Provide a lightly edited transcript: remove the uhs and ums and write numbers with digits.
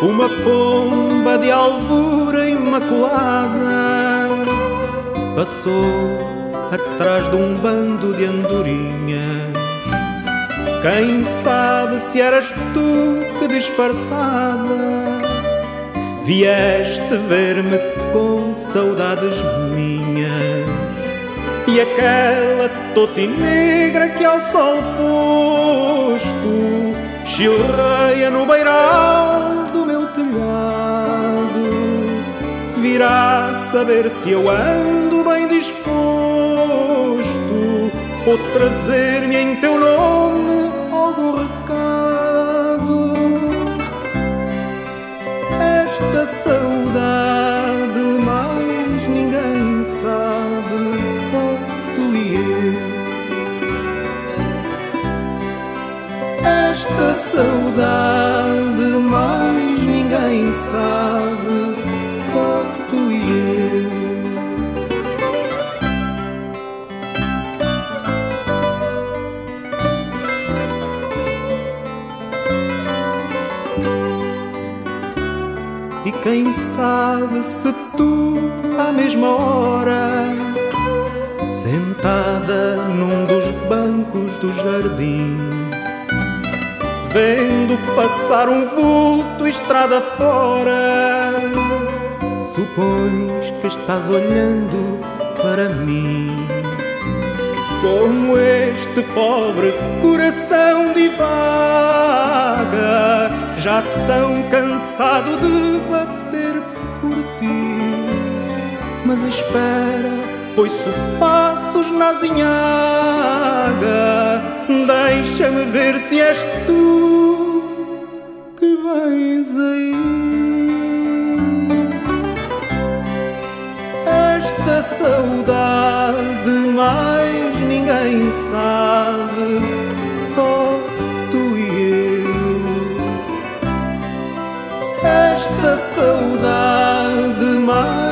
uma pomba de alvura imaculada passou atrás de um bando de andorinhas. Quem sabe se eras tu que disfarçada vieste ver-me com saudades minhas. E aquela totinegra que ao sol posto chilreia no beiral do meu telhado virá saber se eu ando bem disposto ou trazer-me em teu nome algum recado. Esta saudade mais ninguém sabe, só tu e eu. Esta saudade mais ninguém sabe, só tu e eu. E quem sabe se tu, à mesma hora, sentada num dos bancos do jardim, vendo passar um vulto estrada fora, supões que estás olhando para mim. Como este pobre coração divaga, já tão cansado de bater por ti. Mas espera, ouço passos na azinhaga, deixa-me ver se és tu que vens aí. Esta saudade mais ninguém sabe, só tu e eu. Esta saudade mais